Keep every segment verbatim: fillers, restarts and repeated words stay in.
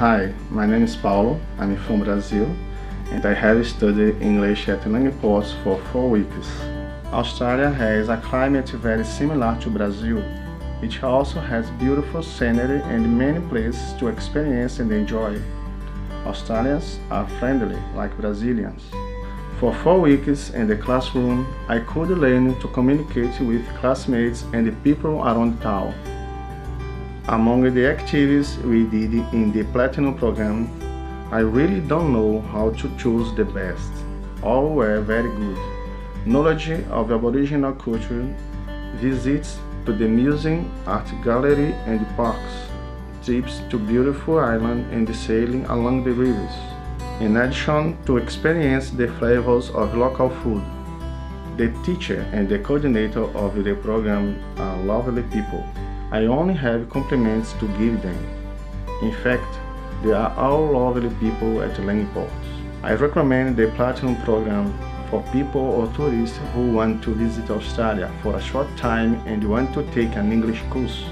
Hi, my name is Paulo, I'm from Brazil, and I have studied English at Langeport for four weeks. Australia has a climate very similar to Brazil. It also has beautiful scenery and many places to experience and enjoy. Australians are friendly like Brazilians. For four weeks in the classroom, I could learn to communicate with classmates and the people around town. Among the activities we did in the Platinum program, I really don't know how to choose the best. All were very good. Knowledge of Aboriginal culture, visits to the museum, art gallery and parks, trips to beautiful islands and sailing along the rivers. In addition to experience the flavors of local food. The teacher and the coordinator of the program are lovely people. I only have compliments to give them. In fact, they are all lovely people at Langeport. I recommend the Platinum program for people or tourists who want to visit Australia for a short time and want to take an English course.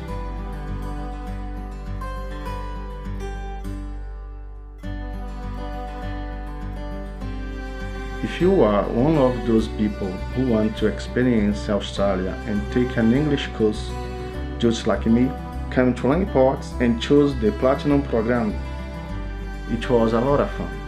If you are one of those people who want to experience Australia and take an English course, just like me, come to Langeport and choose the Platinum program. It was a lot of fun.